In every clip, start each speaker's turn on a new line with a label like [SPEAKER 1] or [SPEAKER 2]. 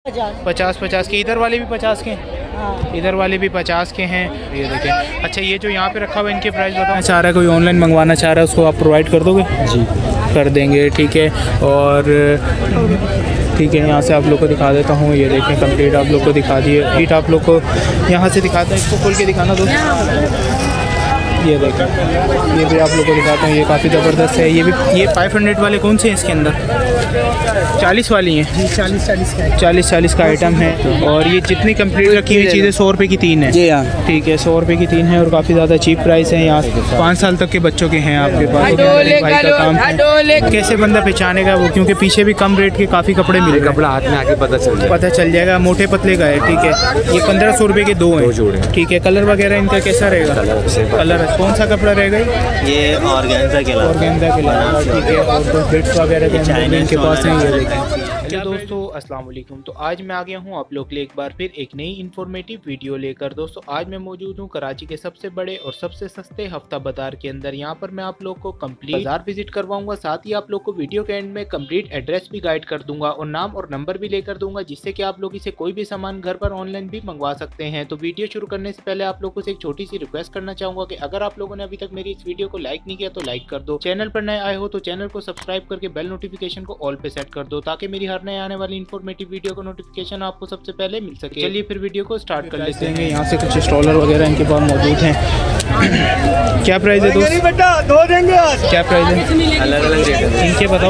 [SPEAKER 1] 50 के। इधर वाले भी 50 के हैं? हाँ। इधर वाले भी 50 के हैं। ये देखें। अच्छा, ये जो यहाँ पे रखा हुआ है इनके प्राइस बताओ। चाह रहा है कोई ऑनलाइन मंगवाना चाह रहा है, उसको आप प्रोवाइड कर दोगे? जी कर देंगे, ठीक है। और ठीक है, यहाँ से आप लोग को दिखा देता हूँ। ये देखें, कंप्लीट आप लोग को दिखा दिए। ईट आप लोग को यहाँ से दिखाता हूँ, इसको खोल के दिखाना दो। ये देखें, ये भी आप लोग को दिखाता हूँ। ये काफ़ी ज़बरदस्त है। ये भी, ये 500 वाले कौन से हैं इसके अंदर? 40 वाली हैं जी। 40 का आइटम है। और ये जितनी कंप्लीट रखी हुई चीज़ें 100 रुपये की 3 है जी। हाँ ठीक है, 100 रुपये की 3 है और काफ़ी ज़्यादा चीप प्राइस है। यहाँ 5 साल तक के बच्चों के हैं आपके पास। भाई का काम है। कैसे बंदा पहचानेगा वो, क्योंकि पीछे भी कम रेट के काफ़ी कपड़े मिले।
[SPEAKER 2] कपड़ा हाथ में आके पता चल जाएगा। मोटे पतले का है, ठीक है। ये 1500 रुपये के 2 हैं, ठीक है। कलर वगैरह इनका कैसा रहेगा? कलर कौन सा कपड़ा रहेगा?
[SPEAKER 1] ये ऑर्गेन्जा के अलावा, ठीक है। और तो बिट्स वगैरह के इनके पास नहीं है।
[SPEAKER 3] हेलो दोस्तों, अस्सलाम वालेकुम। तो आज मैं आ गया हूँ आप लोग के लिए एक बार फिर एक नई इन्फॉर्मेटिव वीडियो लेकर। दोस्तों आज मैं मौजूद हूँ कराची के सबसे बड़े और सबसे सस्ते हफ्ता बाजार के अंदर। यहाँ पर मैं आप लोग को कंप्लीट बाजार विजिट करवाऊंगा, साथ ही आप लोग को वीडियो के एंड में कंप्लीट एड्रेस भी गाइड कर दूंगा और नाम और नंबर भी लेकर दूंगा, जिससे कि आप लोग इसे कोई भी सामान घर पर ऑनलाइन भी मंगवा सकते हैं। तो वीडियो शुरू करने से पहले आप लोगों से एक छोटी सी रिक्वेस्ट करना चाहूंगा कि अगर आप लोगों ने अभी तक मेरी इस वीडियो को लाइक नहीं किया तो लाइक कर दो। चैनल पर नए आए हो तो चैनल को सब्सक्राइब करके बेल नोटिफिकेशन को ऑल पे सेट कर दो, ताकि मेरी हर नए आने वाली इन्फॉर्मेटिव वीडियो का नोटिफिकेशन आपको सबसे पहले मिल सके। चलिए फिर वीडियो को स्टार्ट कर लेते हैं।
[SPEAKER 1] यहाँ से कुछ स्टॉलर वगैरह इनके पास मौजूद हैं। क्या प्राइस है दोस्त? क्या प्राइस है?
[SPEAKER 2] अलग अलग रेट है
[SPEAKER 1] इनके बताओ।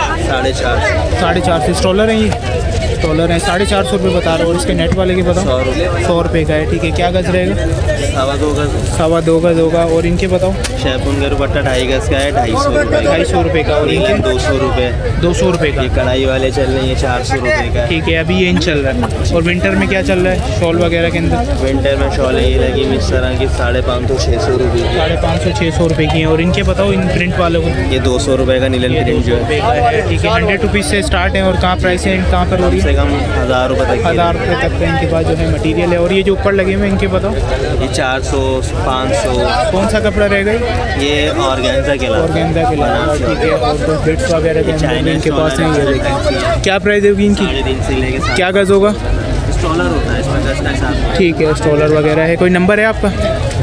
[SPEAKER 1] 450 स्टॉलर हैं। ये स्टॉलर हैं 450 रुपये बता रहे हो। और इसके नेट वाले के बताओ। 100 रुपये का है, ठीक है। क्या गज रहेगा? 2.25 गज होगा। और इनके बताओ।
[SPEAKER 2] शेफून का दुपट्टा 2.5 गज का है, 250
[SPEAKER 1] रुपये का। और इनके 200 रुपये का।
[SPEAKER 2] कढ़ाई वाले चल रहे हैं 400 रुपये का,
[SPEAKER 1] ठीक है। अभी ये इन चल रहा है। और विंटर में क्या चल रहा है शॉल वगैरह के अंदर?
[SPEAKER 2] विंटर में शॉल ये लगी इस तरह की 550-600 रुपये,
[SPEAKER 1] 550-600 रुपये की है। और इनके बताओ इन प्रिंट वालों को।
[SPEAKER 2] ये 200 रुपये का नीलन प्रिंट जो है,
[SPEAKER 1] ठीक है। 100 रुपीज़ से स्टार्ट है। और कहाँ प्राइस है, कहाँ पर हो रही है?
[SPEAKER 2] कम 1000 रुपये तक,
[SPEAKER 1] 1000 रुपये तक का इनके पास जो है मटीरियल है। और ये जो ऊपर लगे हुए इनके बताओ।
[SPEAKER 2] ये 400-500।
[SPEAKER 1] कौन सा कपड़ा रहेगा
[SPEAKER 2] ये ऑर्गेन्जा के अलावा,
[SPEAKER 1] ठीक है। और तो बिट्स वगैरह के इनके पास हैं। ये देखें, क्या प्राइस होगी इनकी? क्या गज होगा?
[SPEAKER 2] स्टॉलर होता है इसमें 10 का हिसाब,
[SPEAKER 1] ठीक है। स्टॉलर वगैरह है। कोई नंबर है आपका?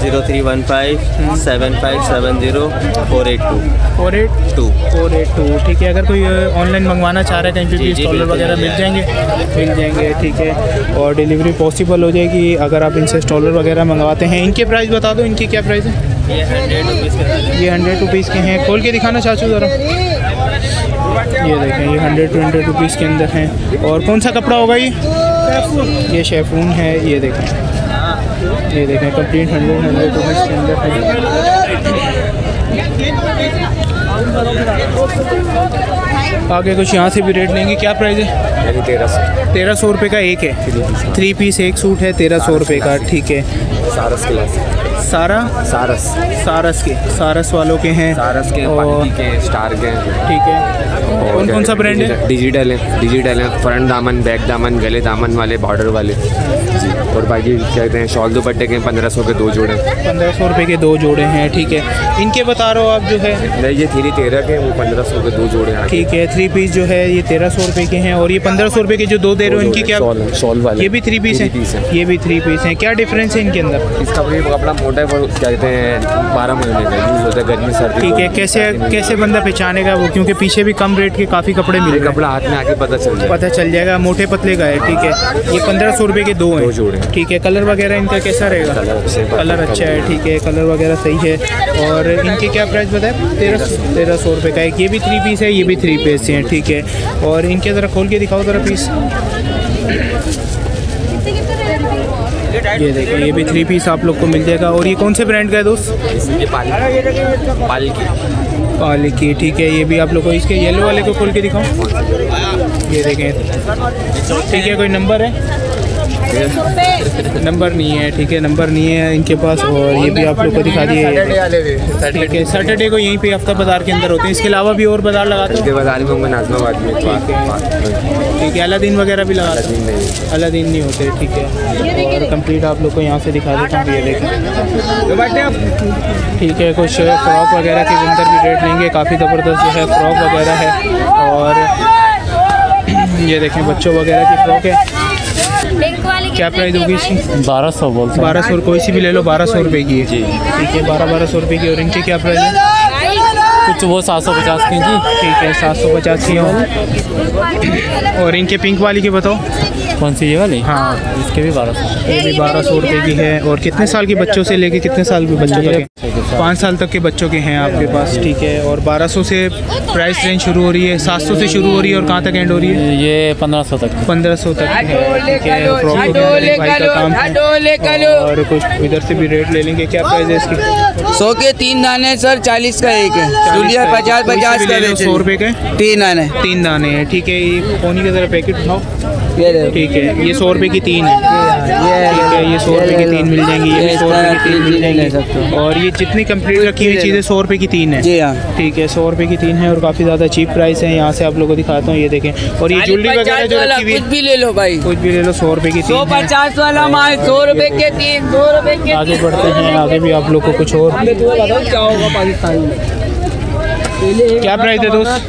[SPEAKER 2] 0315-7570-482,
[SPEAKER 1] ठीक है। अगर कोई ऑनलाइन मंगवाना चाह रहा है कहीं पे भी स्टॉलर वगैरह मिल जाएंगे, ठीक है। और डिलीवरी पॉसिबल हो जाएगी अगर आप इनसे स्टॉलर वगैरह मंगवाते हैं। इनके प्राइस बता दो। इनकी क्या प्राइस है?
[SPEAKER 2] ये
[SPEAKER 1] 100 रुपीज़ के हैं। खोल के दिखाना चाचू ज़रा। ये देखें, ये 100 रुपीज़ के अंदर हैं। और कौन सा कपड़ा होगा ये शेफून है। ये देखें कंप्लीट 100 रुपीज़ के अंदर है। आगे कुछ यहाँ से भी रेट लेंगे। क्या प्राइस है? 1300 रुपये का एक है। 3 पीस एक सूट है, 1300 रुपये का, ठीक है। सारस वालों के हैं,
[SPEAKER 2] सारस के,
[SPEAKER 1] और
[SPEAKER 2] के स्टार के,
[SPEAKER 1] ठीक है। कौन सा ब्रांड है?
[SPEAKER 2] डिजिटल है। फ्रंट दामन, बैक दामन, गले दामन वाले, बॉर्डर वाले। और बाकी क्या कहते हैं, शॉल दुपट्टे के 1500 के 2 जोड़े,
[SPEAKER 1] 1500 रुपये के 2 जोड़े हैं, ठीक है। इनके बता रहे हो आप जो है?
[SPEAKER 2] नहीं, ये 13 के, वो 1500 के 2 जोड़े हैं,
[SPEAKER 1] ठीक है। 3 पीस जो है ये 1300 रुपये के हैं। और ये 1500 रुपये के जो 2 दे रहे हो, इनकी क्या?
[SPEAKER 2] शॉल वाले।
[SPEAKER 1] ये भी 3 पीस हैं। ये भी 3 पीस हैं। क्या डिफरेंस है इनके अंदर?
[SPEAKER 2] इसका कपड़ा मोटा है, वो क्या कहते हैं 12 महीने का यूज़ होता है, गर्मी सर्दी,
[SPEAKER 1] ठीक है। कैसे बंदा पहचानेगा वो, क्योंकि पीछे भी कम रेट के काफ़ी कपड़े मिले।
[SPEAKER 2] कपड़ा हाथ में आके पता चल
[SPEAKER 1] जाएगा। मोटे पतले का है, ठीक है। ये 1500 रुपये के 2 हैं, ठीक है। कलर वगैरह इनका कैसा रहेगा? कलर अच्छा है, ठीक है। कलर वगैरह सही है। और इनके क्या प्राइस बताए? 1300 रुपये का एक। ये भी 3 पीस है, ये भी 3 पीस हैं, ठीक है। और इनके ज़रा खोल के दिखाओ ज़रा पीस। ये देखो, ये भी 3 पीस आप लोग को मिल जाएगा। और ये कौन से ब्रांड का है दोस्त?
[SPEAKER 2] ये
[SPEAKER 1] पालिकी, ठीक है। ये भी आप लोग को, इसके येलो वाले को खोल के दिखाओ। ये देखें, ठीक है। कोई नंबर है? नंबर नहीं है, ठीक है। नंबर नहीं है इनके पास। और ये भी आप लोग को दिखा दिए, ठीक है। सैटरडे को यहीं पे हफ्ता बाजार के अंदर होते हैं। इसके अलावा भी और बाजार लगाते हैं?
[SPEAKER 2] बाजार में नाजमाबाद में,
[SPEAKER 1] ठीक है। अलादीन वगैरह भी लगाते हैं? अलादीन नहीं होते, ठीक है। और कंप्लीट आप लोग को यहाँ से दिखा देता हूँ। ये देखें, ठीक है। कुछ फ्रॉक वगैरह के अंदर भी रेट लेंगे। काफ़ी ज़बरदस्त जो है फ्रॉक वगैरह है। और
[SPEAKER 2] ये देखें बच्चों वगैरह की फ्रॉक है। क्या प्राइस होगी इसकी?
[SPEAKER 4] 1200 बोलते हैं।
[SPEAKER 2] 1200, कोई सी भी ले लो, 1200 रुपये की है जी। ठीक है, 1200 रुपये की। और इनकी क्या प्राइस है?
[SPEAKER 4] कुछ वो 750 की जी।
[SPEAKER 2] ठीक है, 750 की है। और इनके पिंक वाली की बताओ।
[SPEAKER 4] कौन सी ये वाली?
[SPEAKER 2] हाँ,
[SPEAKER 4] इसके भी 1200।
[SPEAKER 2] ये भी 1200 रुपये की है। और कितने साल के बच्चों से लेके कितने साल के बच्चों तक? 5 साल तक के बच्चों के हैं आपके पास। ठीक है, और 1200 से प्राइस रेंज शुरू हो रही है, 700 से शुरू हो रही है, और कहाँ तक एंड हो रही है?
[SPEAKER 4] ये 1500 तक।
[SPEAKER 2] 1500 तक है। ठीक है, फ्रॉक भाई का काम है। और कुछ इधर से भी रेट ले लेंगे। क्या प्राइस है इसकी?
[SPEAKER 5] 100 के 3 दाने सर, 40 का एक है। दुलिया 50 का
[SPEAKER 2] 100 रुपये के
[SPEAKER 5] 3 दाने।
[SPEAKER 2] 3 दाने हैं। ठीक है, ये पोनी की तरह पैकेट उठाओ।
[SPEAKER 5] ये देखो।
[SPEAKER 2] ठीक है, ये 100 रुपये की 3 है। ठीक है, ये 100 रुपये की 3 मिल जाएंगी। ये 100 रुपये की 3 मिल जाएंगी। और ये जितनी कंप्लीट रखी हुई चीज़ें 100 रुपये की 3 है।
[SPEAKER 5] जी हाँ।
[SPEAKER 2] ठीक है, 100 रुपये की 3 है और काफ़ी ज़्यादा चीप प्राइस है। यहाँ से आप लोगों को दिखाता हूँ, ये देखें। और ये ज्वेलरी वगैरह जो रखी हुई है,
[SPEAKER 5] कुछ भी ले लो भाई,
[SPEAKER 2] कुछ भी ले लो, 100 रुपये की 3 है।
[SPEAKER 5] 150 वाला माल 100 रुपए के 3, 2 रुपए के।
[SPEAKER 2] आगे बढ़ते हैं, आगे भी आप लोग को कुछ और।
[SPEAKER 5] क्या होगा पाकिस्तान में?
[SPEAKER 2] क्या प्राइस है दोस्त?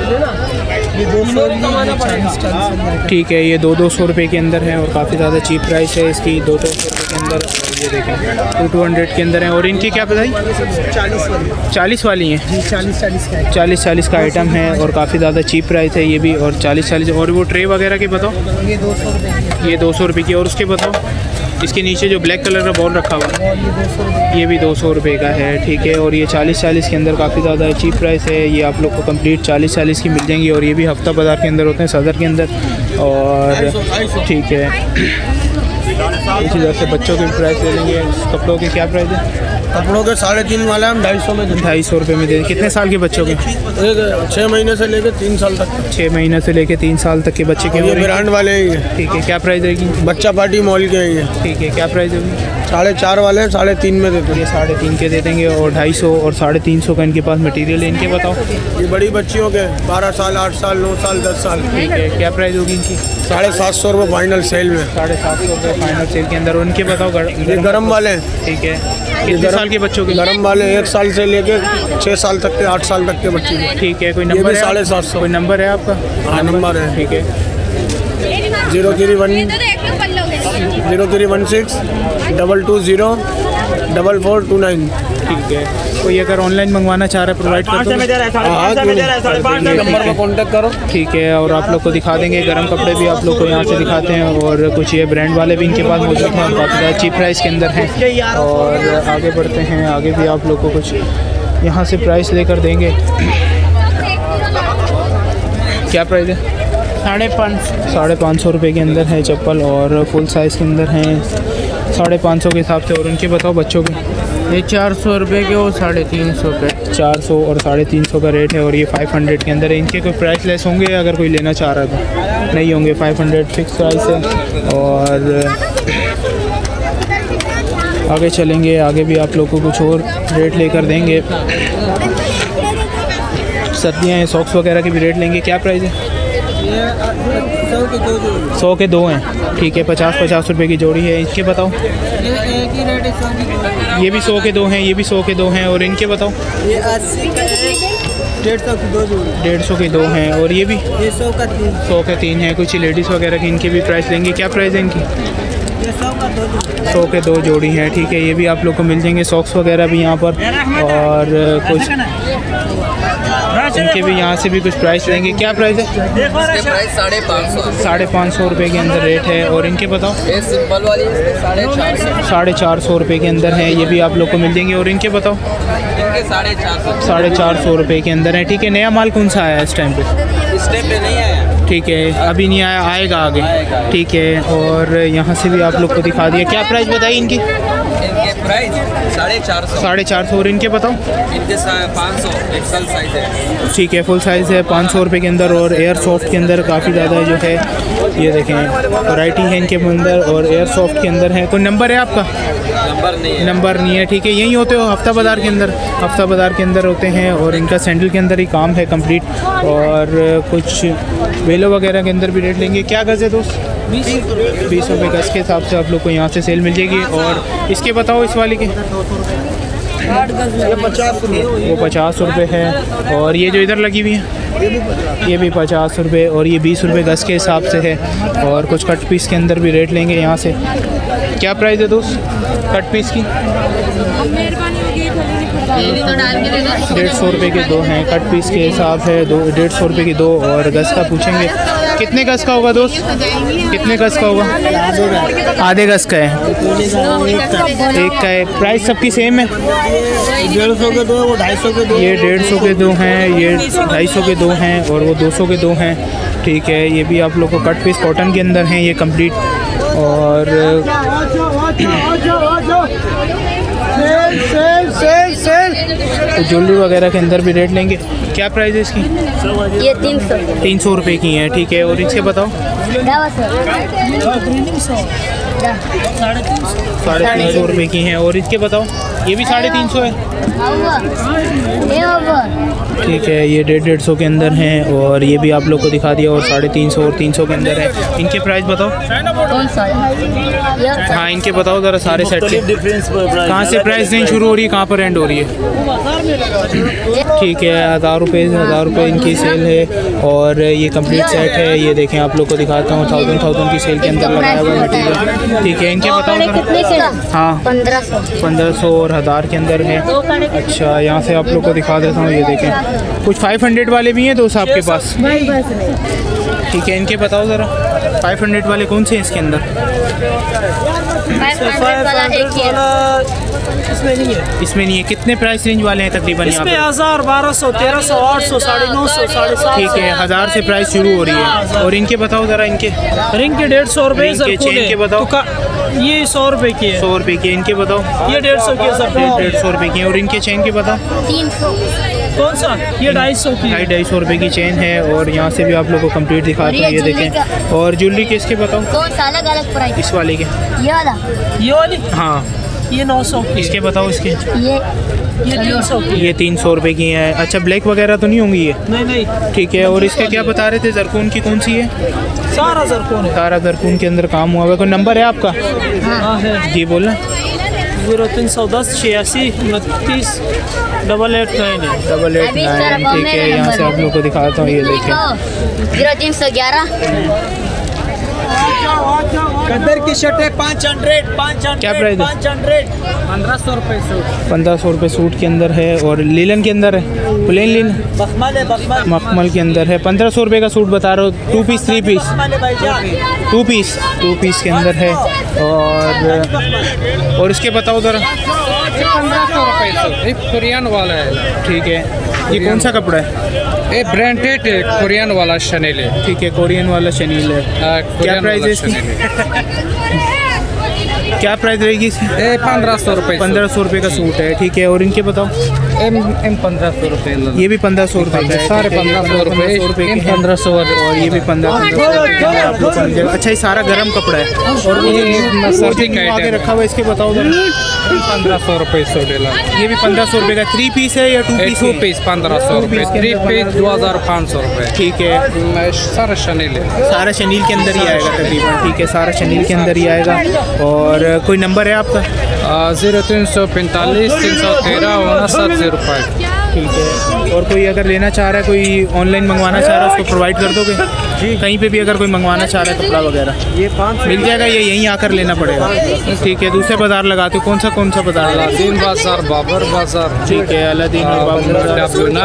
[SPEAKER 2] ठीक है, ये 200 रुपये के अंदर है और काफ़ी ज़्यादा चीप प्राइस है इसकी। 200 रुपये के अंदर। ये देखें, 200 के अंदर है। और इनकी क्या बताई? 40 वाली हैं। 40 का आइटम है और काफ़ी ज़्यादा चीप प्राइस है ये भी। और 40। और वो ट्रे वगैरह के बताओ। ये 200 रुपये की। और उसके बताओ, इसके नीचे जो ब्लैक कलर का बॉल रखा हुआ है, ये भी 200 रुपये का है। ठीक है, और ये 40 के अंदर काफ़ी ज़्यादा चीप प्राइस है। ये आप लोग को कंप्लीट 40 की मिल जाएंगी। और ये भी हफ्ता बाज़ार के अंदर होते हैं, सदर के अंदर। और ठीक है, इसी तरह से बच्चों के भी प्राइस ले लेंगे। कपड़ों के क्या प्राइस है?
[SPEAKER 6] कपड़ों के 350 वाला हम 250 में
[SPEAKER 2] 250 रुपये में दे। कितने साल के बच्चों के?
[SPEAKER 6] 6 महीने से लेकर 3 साल तक।
[SPEAKER 2] 6 महीने से लेकर 3 साल तक के बच्चे के।
[SPEAKER 6] ये ब्रांड वाले ही हैं।
[SPEAKER 2] ठीक है, क्या प्राइस रहेगी?
[SPEAKER 6] बच्चा पार्टी मॉल के ही है।
[SPEAKER 2] ठीक है, क्या प्राइस होगी?
[SPEAKER 6] 4.5 वाले 3.5 में देते हैं।
[SPEAKER 2] ये 3.5 के दे देंगे। और 250 और 350 का इनके पास मटेरियल है। इनके बताओ।
[SPEAKER 6] ये बड़ी बच्चियों के 12 साल, 8 साल, 9 साल, 10 साल।
[SPEAKER 2] ठीक है, क्या प्राइस होगी इनकी?
[SPEAKER 6] 750 रुपये फाइनल सेल में।
[SPEAKER 2] 750 रुपये फाइनल सेल के अंदर। उनके बताओ।
[SPEAKER 6] ये गरम वाले हैं।
[SPEAKER 2] ठीक है, कितने साल के बच्चों के?
[SPEAKER 6] गरम वाले 1 साल से लेकर 6 साल तक के, 8 साल तक के बच्चे के।
[SPEAKER 2] ठीक है, कोई नंबर है?
[SPEAKER 6] 750।
[SPEAKER 2] कोई नंबर है आपका?
[SPEAKER 6] हाँ, नंबर है।
[SPEAKER 2] ठीक है,
[SPEAKER 6] 031 031 220 4429।
[SPEAKER 2] ठीक है। कोई अगर ऑनलाइन मंगवाना चाह रहा है प्रोवाइड कर दो।
[SPEAKER 6] नंबर पर कॉन्टेक्ट करो।
[SPEAKER 2] ठीक है, और आप लोग को दिखा देंगे गर्म कपड़े भी आप लोग को यहाँ से दिखाते हैं। और कुछ ये ब्रांड वाले भी इनके पास मौजूद हैं, काफ़ी ज़्यादा चीप प्राइस के अंदर हैं। और आगे बढ़ते हैं, आगे भी आप लोग को कुछ यहाँ से प्राइस लेकर देंगे। क्या प्राइस है? 550 रुपये के अंदर है चप्पल। और फुल साइज़ के अंदर हैं 550 के हिसाब से। और उनके बताओ बच्चों के।
[SPEAKER 5] ये 400 रुपए के और 350 पे। 400
[SPEAKER 2] और 350 का रेट है। और ये 500 के अंदर है। इनके कोई प्राइस लेस होंगे अगर कोई लेना चाह रहा है तो? नहीं होंगे, 500 फिक्स प्राइस है। और आगे चलेंगे, आगे भी आप लोग को कुछ और रेट लेकर देंगे। सर्दियाँ हैं, सॉक्स वगैरह के भी रेट लेंगे। क्या प्राइस है? 100 के 2 हैं। ठीक है, 50 रुपये की जोड़ी है। इसके बताओ।
[SPEAKER 5] एक ही रेट है 100 की।
[SPEAKER 2] ये भी 100 के 2 हैं, ये भी 100 के 2 हैं। और इनके बताओ।
[SPEAKER 5] ये 80 का 150 की 2 जोड़ी।
[SPEAKER 2] 150 के 2 हैं। और ये भी
[SPEAKER 5] ये 100 का 3।
[SPEAKER 2] 100 के 3 हैं। कुछ लेडीज़ वगैरह की इनके भी प्राइस लेंगे। क्या प्राइस है इनकी?
[SPEAKER 5] ये 100 का 2 जोड़ी।
[SPEAKER 2] 100 के 2 जोड़ी हैं। ठीक है, ये भी आप लोग को मिल जाएंगे। सॉक्स वगैरह भी यहाँ पर। और कुछ इनके भी यहाँ से भी कुछ प्राइस लेंगे। क्या प्राइस है?
[SPEAKER 5] इसके प्राइस 550।
[SPEAKER 2] 550 रुपये के अंदर रेट है। और इनके बताओ।
[SPEAKER 5] ये सिंपल वाली 450।
[SPEAKER 2] 450 रुपये के अंदर है। ये भी आप लोग को मिल जाएंगे। और इनके बताओ।
[SPEAKER 5] इनके 450।
[SPEAKER 2] 450 रुपये के अंदर है। ठीक है, नया माल कौन सा आया है इस टाइम पे?
[SPEAKER 5] इस टाइम पे नहीं आया।
[SPEAKER 2] ठीक है, अभी नहीं आया, आएगा आगे। ठीक है, और यहाँ से भी आप लोग को दिखा दिया। क्या प्राइस बताइए इनकी?
[SPEAKER 5] इनके प्राइस 450।
[SPEAKER 2] 450। और इनके बताओ।
[SPEAKER 5] इनके 500 एक्सल साइज है।
[SPEAKER 2] ठीक है, फुल साइज़ है 500 रुपये के अंदर। और एयर सॉफ्ट के अंदर काफ़ी ज़्यादा जो है ये देखें वैरायटी है इनके अंदर। और एयर सॉफ्ट के अंदर है। कोई नंबर है आपका? नंबर नहीं है। ठीक है, यहीं होते हो हफ्ता बाज़ार के अंदर? हफ्ता बाज़ार के अंदर होते हैं। और इनका सैंडल के अंदर ही काम है कंप्लीट। और कुछ वेलो वगैरह के अंदर भी रेट लेंगे। क्या गज़ है दोस्त? 20 रुपये गज़ के हिसाब से आप लोग को यहाँ से सेल मिल जाएगी। और इसके बताओ, इस वाली के
[SPEAKER 6] ये 50 रुपये,
[SPEAKER 2] वो 50 रुपये है। और ये जो इधर लगी हुई है ये भी 50 रुपये, और ये 20 रुपये गज़ के हिसाब से है। और कुछ कट पीस के अंदर भी रेट लेंगे यहाँ से। क्या प्राइस है दोस्त कट पीस की? 150 रुपये के दो हैं, कट पीस के हिसाब है 150 रुपये की दो। और गज़ का पूछेंगे कितने गज़ का होगा दोस्त? कितने गज़ का होगा? आधे गज़ का है, एक का है। प्राइस सबकी सेम है?
[SPEAKER 6] 150 के दो, वो 250 के दो।
[SPEAKER 2] ये 150 के दो हैं, ये 250 के दो हैं, और वो 200 के दो हैं। ठीक है, ये भी आप लोग को कट पीस कॉटन के अंदर हैं ये कंप्लीट। और तो ज्वेलरी वगैरह के अंदर भी रेट लेंगे। क्या प्राइस है इसकी?
[SPEAKER 7] ये 300
[SPEAKER 2] 300 रुपये की है। ठीक है, और इसके बताओ? 350 रुपये की हैं। और इसके बताओ? ये भी 350 है। ठीक है, ये 150 के अंदर हैं, और ये भी आप लोग को दिखा दिया। और 350 और 300 के अंदर है। इनके प्राइस बताओ?
[SPEAKER 7] कौन सा?
[SPEAKER 2] हाँ, इनके बताओ ज़रा सारे सेट के। कहाँ से प्राइस रेंज शुरू हो रही है, कहाँ पर एंड हो रही है? ठीक है, 1000 रुपये इनकी सेल है। और ये कंप्लीट सेट है, ये देखें आप लोग को दिखाता हूँ। 1000 की सेल के अंदर लगाया हुआ मटीरियल। ठीक है, इनके बताओ ज़रा। हाँ, 1500 और 1000 के अंदर है। अच्छा, यहाँ से आप लोग को दिखा देता हूँ। ये देखें कुछ 500 वाले भी हैं दोस्त आपके पास? ठीक है, इनके बताओ ज़रा 500 वाले कौन से हैं इसके अंदर?
[SPEAKER 7] 500 वाला एक ही है।
[SPEAKER 6] इसमें नहीं है।
[SPEAKER 2] इसमें नहीं है। कितने प्राइस रेंज वाले हैं तकरीबन यहाँ पे?
[SPEAKER 6] 1000, 1200, 1300, 800, 950, 750।
[SPEAKER 2] ठीक है, 1000 से प्राइस शुरू हो रही है। और इनके बताओ ज़रा इनके?
[SPEAKER 6] रिंग के 150 रुपये,
[SPEAKER 2] रिंग के चेन के बताओ?
[SPEAKER 6] ये 100 रुपये की है।
[SPEAKER 2] 100 रुपये की। इनके बताओ?
[SPEAKER 6] ये 150 की है सर।
[SPEAKER 2] 150 रुपये की। और इनके चेन के बताओ?
[SPEAKER 7] 300।
[SPEAKER 6] कौन सा? ये 250 की है।
[SPEAKER 2] 250 रुपये की चेन है। और यहाँ से भी आप लोगों को कंप्लीट दिखाते हैं। ये देखें। और ज्वेलरी के इसके बताओ?
[SPEAKER 7] कौन सा? अलग अलग प्राइस।
[SPEAKER 2] इस वाले के?
[SPEAKER 7] ये वाला
[SPEAKER 6] ये वाली
[SPEAKER 2] हाँ,
[SPEAKER 6] ये 900 की।
[SPEAKER 2] इसके बताओ? इसके
[SPEAKER 7] ये
[SPEAKER 6] 300 की।
[SPEAKER 2] ये 300 रुपये की है। अच्छा, ब्लैक वगैरह तो नहीं होंगी ये?
[SPEAKER 6] नहीं।
[SPEAKER 2] ठीक है। और इसके क्या बता रहे थे? जरकून की कौन सी है?
[SPEAKER 6] सारा जरकून है।
[SPEAKER 2] सारा जरकून के अंदर काम हुआ है। कोई नंबर है आपका?
[SPEAKER 6] हाँ है।
[SPEAKER 2] जी बोलना।
[SPEAKER 6] 0310 86 29 889 है।
[SPEAKER 2] 889। ठीक है, यहाँ से आप लोग को दिखाता हूँ। ये देखें
[SPEAKER 7] 0311।
[SPEAKER 6] कदर की शर्ट है 500।
[SPEAKER 2] क्या प्राइस है?
[SPEAKER 6] 1500 रुपये सूट।
[SPEAKER 2] 1500 रुपये सूट के अंदर है। और लीलन के अंदर है, प्लेन लीन
[SPEAKER 6] बखमल है, बखमल।
[SPEAKER 2] मखमल के अंदर है। 1500 रुपये का सूट बता रहे हो? 2 पीस 3 पीस?
[SPEAKER 6] बखमल है भाईजान।
[SPEAKER 2] 2 पीस के अंदर है। और इसके बताओ ज़रा?
[SPEAKER 8] 1500 रुपये सूट कोरियन वाला है।
[SPEAKER 2] ठीक है, ये कौन सा कपड़ा है?
[SPEAKER 8] ये ब्रांडेड है, कोरियन वाला शनील है।
[SPEAKER 2] ठीक है, कोरियन वाला शनील है। क्या प्राइस है इसकी? क्या प्राइस रहेगी इसकी?
[SPEAKER 8] 1500 रुपये।
[SPEAKER 2] 1500 रुपये का सूट है। ठीक है, और इनके बताओ?
[SPEAKER 8] एम 1500 रुपये।
[SPEAKER 2] ये भी 1500 रुपये का है।
[SPEAKER 8] सारे 1500 रुपये। 1500
[SPEAKER 2] और ये भी 1500 आप लोग को मिल जाएगा। अच्छा, ये सारा गर्म कपड़ा है। और
[SPEAKER 8] ये सर्दी का
[SPEAKER 2] आगे
[SPEAKER 8] आइटम
[SPEAKER 2] रखा हुआ है, इसके बताओ ज़रा?
[SPEAKER 8] 1500 रुपये सूट।
[SPEAKER 2] ये भी 1500 रुपये का 3 पीस है या 2 पीस?
[SPEAKER 8] 2 पीस 1500 रुपये। 3 पीस 2500 रुपये।
[SPEAKER 2] ठीक है,
[SPEAKER 8] सारा शनील है।
[SPEAKER 2] सारा शनील के अंदर ही आएगा तकरीबन। ठीक है, सारा शनील के अंदर ही आएगा। और कोई नंबर है आपका?
[SPEAKER 8] 0345 313 5905।
[SPEAKER 2] ठीक है। और कोई अगर लेना चाह रहा है, कोई ऑनलाइन मंगवाना चाह रहा है, उसको प्रोवाइड कर दोगे? जी, कहीं पे भी अगर कोई मंगवाना चाह रहा है कपड़ा वगैरह, ये 5 मिल जाएगा? ये यहीं आकर लेना पड़ेगा? ठीक है। दूसरे बाज़ार लगाते हो? कौन सा बाज़ार?
[SPEAKER 8] अलादीन बाजार, बाबर बाजार।
[SPEAKER 2] ठीक है, अलादीन और बाबर बाजार।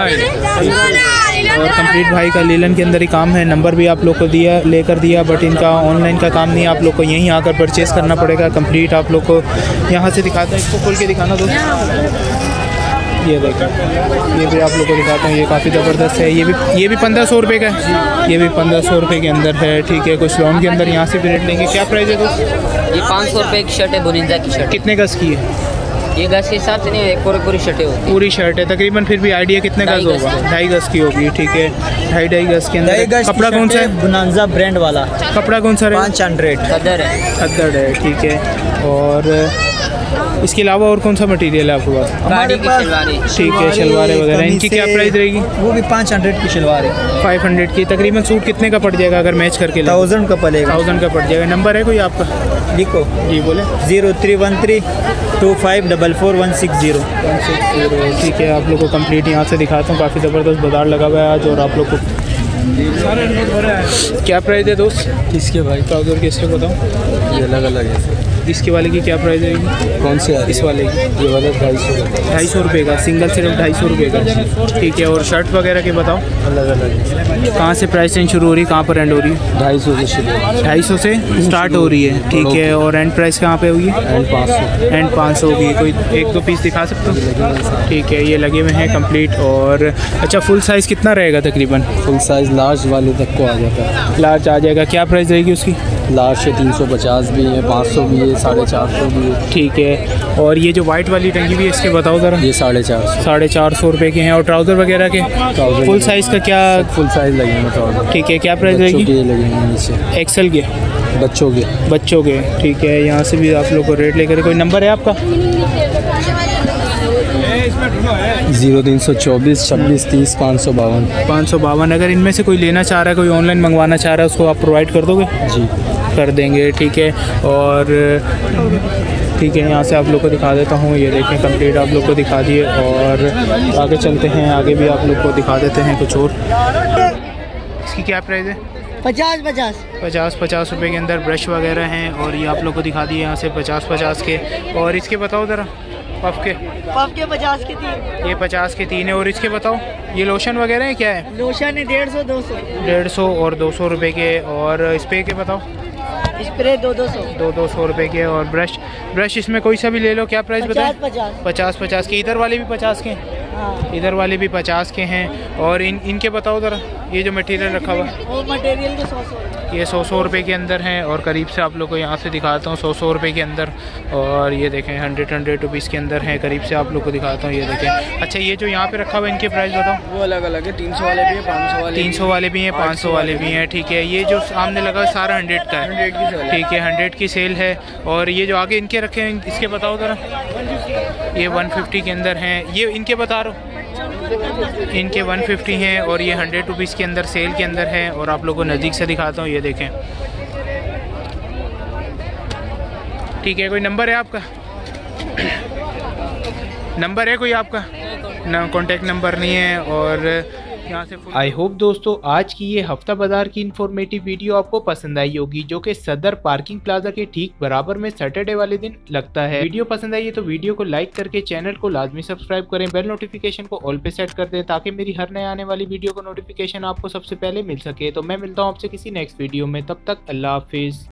[SPEAKER 2] और कंप्लीट भाई का लीलन के अंदर ही काम है। नंबर भी आप लोग को लेकर दिया, बट इनका ऑनलाइन का काम नहीं है। आप लोग को यहीं आकर परचेज़ करना पड़ेगा। कंप्लीट आप लोग को यहाँ से दिखाते हैं। इसको खोल के दिखाना दो। ये देखें, ये भी आप लोग को दिखाता हूँ। ये काफ़ी ज़बरदस्त है। ये भी 1500 रुपये का है। ये भी 1500 रुपये के अंदर है। ठीक है, कुछ लॉन के अंदर यहाँ से भी रेट लेंगे। क्या प्राइस है दोस्त?
[SPEAKER 9] ये 500 रुपये की शर्ट है, बुनिंजा की शर्ट।
[SPEAKER 2] कितने गज़ की है?
[SPEAKER 9] ये गज के हिसाब से नहीं है, पूरी शर्टें होती हैं।
[SPEAKER 2] पूरी शर्ट है तकरीबन। फिर भी आइडिया कितने गज़ होगा? 2.5 गज़ की होगी। ठीक है, 2.5 गज़ के अंदर। कपड़ा कौन सा है?
[SPEAKER 6] बोनांजा ब्रांड वाला।
[SPEAKER 2] कपड़ा कौन सा है?
[SPEAKER 6] 500।
[SPEAKER 9] कदर है।
[SPEAKER 2] खद्दड़ है। ठीक है। और
[SPEAKER 1] इसके अलावा और कौन सा मटेरियल है आपके पास?
[SPEAKER 9] गाड़ी की शलवारें।
[SPEAKER 1] ठीक है, शलवारें वगैरह, इनकी क्या प्राइस रहेगी?
[SPEAKER 2] वो भी 500 की शलवार है।
[SPEAKER 1] 500 की। तकरीबन सूट कितने का पड़ जाएगा अगर मैच करके?
[SPEAKER 2] 1000 का पड़ेगा।
[SPEAKER 1] 1000 का पड़ जाएगा। नंबर है कोई आपका?
[SPEAKER 2] लिखो
[SPEAKER 1] जी बोले।
[SPEAKER 2] 0313 2544 160।
[SPEAKER 1] ठीक है, आप लोग को कंप्लीट यहाँ से दिखाता हूँ। काफ़ी ज़बरदस्त बाजार लगा हुआ है आज। और आप लोग को क्या प्राइस है दोस्त?
[SPEAKER 2] किसके भाई?
[SPEAKER 1] ट्राउज़र के इसके बताओ।
[SPEAKER 2] ये अलग अलग है।
[SPEAKER 1] इसके वाले की क्या प्राइस रहेगी?
[SPEAKER 2] कौन से?
[SPEAKER 1] इस वाले की
[SPEAKER 2] ये वाला 250
[SPEAKER 1] रुपये का सिंगल, सिर्फ 250 रुपये का। ठीक है, और शर्ट वगैरह के बताओ।
[SPEAKER 2] अलग अलग।
[SPEAKER 1] कहाँ से प्राइस रेंज शुरू हो रही है, कहाँ पर एंड हो रही है?
[SPEAKER 2] 250 से शुरू।
[SPEAKER 1] 250 से स्टार्ट हो रही है। ठीक है, और एंड प्राइस कहाँ पे हुई है?
[SPEAKER 2] एंड 500।
[SPEAKER 1] एंड 500 होगी। कोई एक दो पीस दिखा सकते हो? ठीक है, ये लगे हुए हैं कंप्लीट। और अच्छा, फुल साइज़ कितना रहेगा तकरीबन?
[SPEAKER 2] फुल साइज़ लार्ज वाले तक को आ जाता है।
[SPEAKER 1] लार्ज आ जाएगा। क्या प्राइस रहेगी उसकी?
[SPEAKER 2] लार्ज से 350 भी है, 500 भी है, 450 भी है।
[SPEAKER 1] ठीक है, और ये जो वाइट वाली टंगी हुई है इसके बताओ ज़रा।
[SPEAKER 2] ये 450।
[SPEAKER 1] 450 रुपये के हैं। और ट्राउज़र वगैरह के फुल साइज़ का क्या?
[SPEAKER 2] फुल साइज़ लगेंगे ट्राउज़र।
[SPEAKER 1] ठीक है, क्या प्राइस रहेगी?
[SPEAKER 2] ये लगेंगे नीचे
[SPEAKER 1] एक्सेल के,
[SPEAKER 2] बच्चों के।
[SPEAKER 1] ठीक है, यहाँ से भी आप लोग को रेट लेकर। कोई नंबर है आपका?
[SPEAKER 2] 0324 26 30 552।
[SPEAKER 1] 552। अगर इनमें से कोई लेना चाह रहा है, कोई ऑनलाइन मंगवाना चाह रहा है, उसको आप प्रोवाइड कर दोगे?
[SPEAKER 2] जी
[SPEAKER 1] कर देंगे। ठीक है, और ठीक है, यहाँ से आप लोग को दिखा देता हूँ। ये देखें कंप्लीट आप लोग को दिखा दिए। और आगे चलते हैं, आगे भी आप लोग को दिखा देते हैं कुछ और। इसकी क्या प्राइस है? 50 रुपये के अंदर ब्रश वगैरह हैं। और ये आप लोग को दिखा दिए यहाँ से 50 के। और इसके बताओ ज़रा। पफ के
[SPEAKER 10] 50 के 3।
[SPEAKER 1] ये 50 के 3 है। और इसके बताओ, ये लोशन वगैरह है क्या है?
[SPEAKER 10] लोशन है 150 200।
[SPEAKER 1] 150 और 200 रुपये के। और स्प्रे के बताओ।
[SPEAKER 10] स्प्रे 200
[SPEAKER 1] 200 रुपये के। और ब्रश इसमें कोई सा भी ले लो। क्या प्राइस बताएं? 50 के। इधर वाले भी 50 के हैं?
[SPEAKER 10] हाँ।
[SPEAKER 1] इधर वाले भी 50 के हैं। और इनके बताओ ज़रा। ये जो मटेरियल रखा हुआ है,
[SPEAKER 10] वो मटेरियल के 100
[SPEAKER 1] ये 100 रुपये के अंदर हैं। और करीब से आप लोग को यहाँ से दिखाता हूँ 100 रुपये के अंदर। और ये देखें 100 रुपीज़ के अंदर हैं। करीब से आप लोग को दिखाता हूँ, ये देखें। अच्छा, ये जो यहाँ पे रखा हुआ है, इनके प्राइस बताओ।
[SPEAKER 2] वो अलग अलग है। 300 वाले भी हैं, 500 वाले
[SPEAKER 1] 300 वाले भी हैं, 500 वाले भी हैं। ठीक है, ये जो सामने लगा सारा 100 का है। ठीक है, 100 की सेल है। और ये जो आगे इनके रखे हैं, इसके बताओ ज़रा। ये 150 के अंदर हैं। ये इनके बता रहा हूँ, इनके 150 हैं। और ये 100 रुपीज़ के अंदर सेल के अंदर हैं। और आप लोगों को नज़दीक से दिखाता हूँ, ये देखें। ठीक है, कोई नंबर है आपका? नंबर है कोई आपका? ना, कॉन्टेक्ट नंबर नहीं है। और यहाँ से आई होप दोस्तों आज की ये हफ्ता बाजार की इन्फॉर्मेटिव वीडियो आपको पसंद आई होगी, जो कि सदर पार्किंग प्लाजा के ठीक बराबर में सैटरडे वाले दिन लगता है। वीडियो पसंद आई है तो वीडियो को लाइक करके चैनल को लाजमी सब्सक्राइब करें, बेल नोटिफिकेशन को ऑल पे सेट कर दें ताकि मेरी हर नए आने वाली वीडियो को नोटिफिकेशन आपको सबसे पहले मिल सके। तो मैं मिलता हूँ आपसे किसी नेक्स्ट वीडियो में, तब तक अल्लाह हाफिज़।